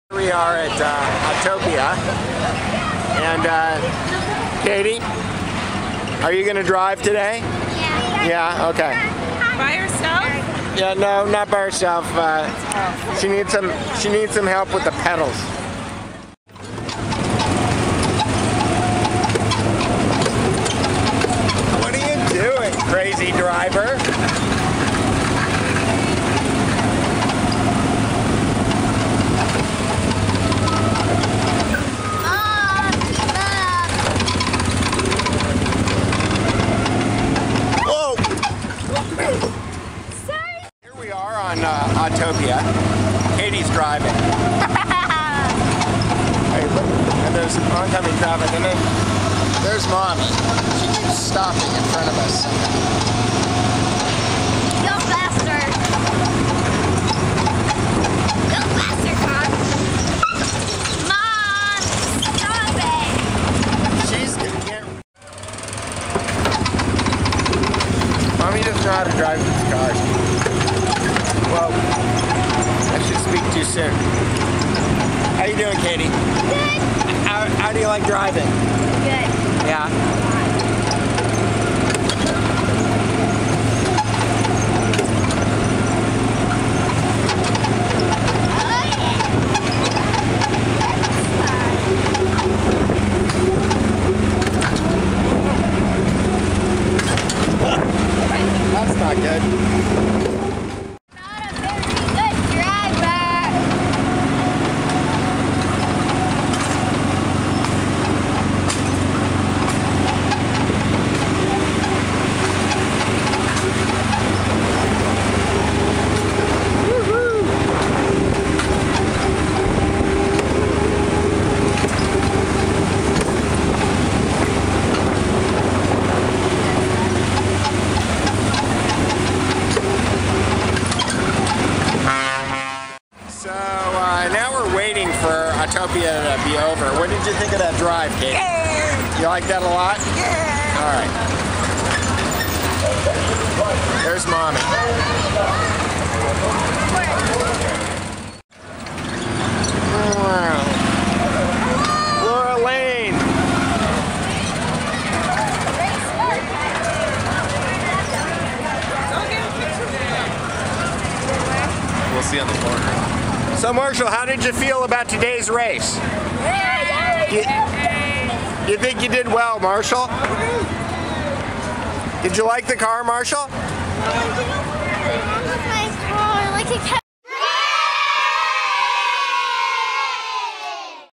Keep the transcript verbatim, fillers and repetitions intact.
We are at uh, Autopia, and uh, Katie, are you going to drive today? Yeah. Yeah, okay. By herself? Yeah, no, not by herself. Uh, she needs some. She needs some help with the pedals. What are you doing, crazy driver? Here we are on uh, Autopia. Katie's driving. Hey, look, and there's oncoming traffic, and then there's Mommy. She keeps stopping in front of us. Go faster. Go faster, Mom. Mom, stop it. She's gonna get... Mommy doesn't know how to drive these cars. Well, I should speak too soon. How you doing, Katie? Good. How, how do you like driving? Good. Yeah. That's not good. Not a very good driver. So uh, now we're waiting for Autopia to be over. What did you think of that drive, Katie? Yeah. You like that a lot? Yeah. All right. There's Mommy. Wow. Laura Lane. We'll see on the corner. So Marshall, how did you feel about today's race? You, you think you did well, Marshall? Did you like the car, Marshall? My car, like a cat.